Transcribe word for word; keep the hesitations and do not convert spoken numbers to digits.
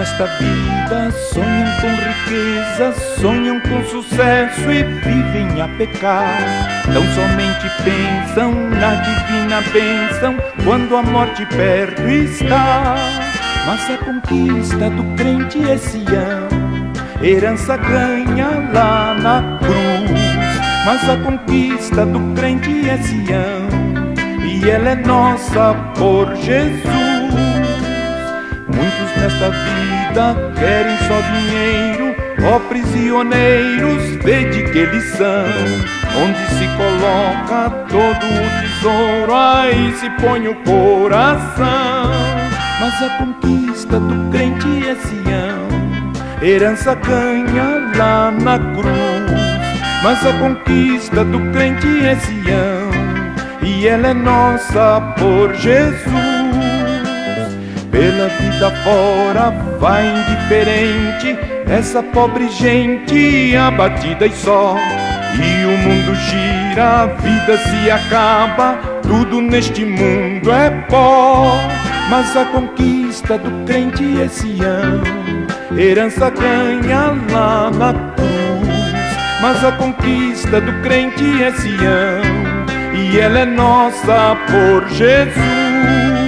nesta vida sonham com riqueza, sonham com sucesso e vivem a pecar. Tão somente pensam na divina bênção quando a morte perto está. Mas a conquista do crente é Sião, herança ganha lá na cruz. Mas a conquista do crente é Sião, e ela é nossa por Jesus. Muitos nesta vida querem só dinheiro, ó prisioneiros, vede que eles são. Onde se coloca todo o tesouro, aí se põe o coração. Mas a conquista do crente é Sião, herança ganha lá na cruz. Mas a conquista do crente é Sião, e ela é nossa por Jesus. Pela vida fora vai indiferente essa pobre gente abatida e só. E o mundo gira, a vida se acaba, tudo neste mundo é pó. Mas a conquista do crente é Sião, herança ganha lá na cruz. Mas a conquista do crente é Sião, e ela é nossa por Jesus.